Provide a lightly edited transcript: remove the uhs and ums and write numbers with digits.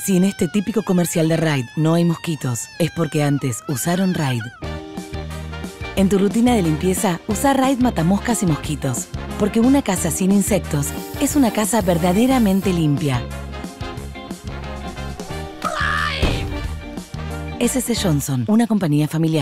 Si en este típico comercial de Raid no hay mosquitos, es porque antes usaron Raid. En tu rutina de limpieza, usa Raid Matamoscas y Mosquitos, porque una casa sin insectos es una casa verdaderamente limpia. SC Johnson, una compañía familiar.